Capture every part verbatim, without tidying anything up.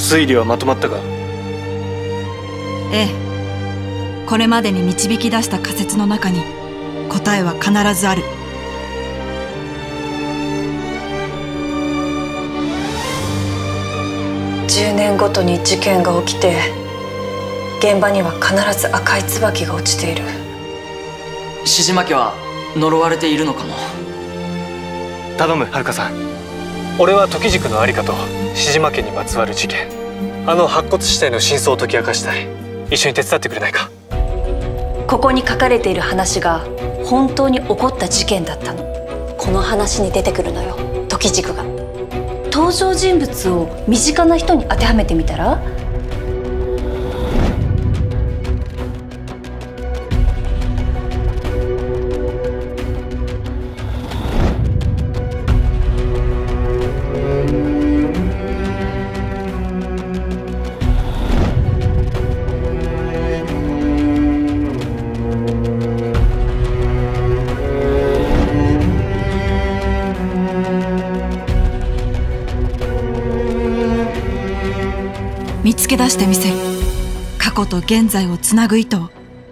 推理はまとまったか？ ええ、これまでに導き出した仮説の中に答えは必ずある。 じゅうねんごとに事件が起きて、現場には必ず赤い椿が落ちている。 獅島家は呪われているのかも。 頼む、遥さん。俺は時軸の在りかと獅島家にまつわる事件、あの白骨死体の真相を解き明かしたい。一緒に手伝ってくれないか？ ここに書かれている話が本当に起こった事件だったの。この話に出てくるのよ、時軸が。登場人物を身近な人に当てはめてみたら？ 見つけ出してみせる。過去と現在をつなぐ糸を。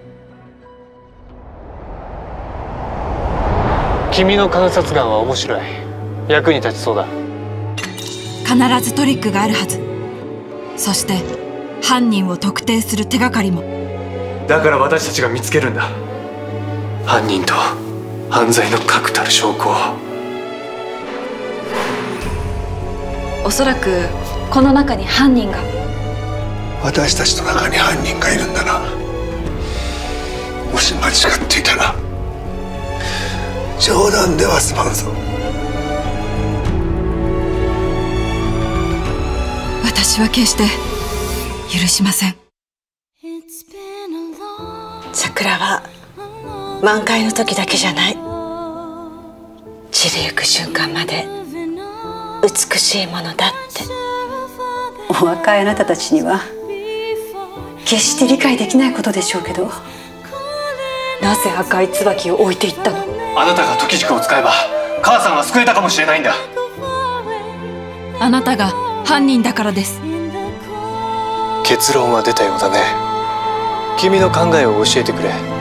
君の観察眼は面白い。役に立ちそうだ。 必ずトリックがあるはず。そして犯人を特定する手がかりも。 だから私たちが見つけるんだ。犯人と犯罪の確たる証拠を。 おそらくこの中に犯人が。 私たちの中に犯人がいるんだな。もし間違っていたら冗談では済まんぞ。 私は決して許しません。 桜は満開の時だけじゃない。散りゆく瞬間まで美しいものだって。 お若いあなたたちには決して理解できないことでしょうけど、 なぜ赤い椿を置いていったの？ あなたが時軸を使えば母さんは救えたかもしれないんだ。 あなたが犯人だからです。 結論は出たようだね。君の考えを教えてくれ。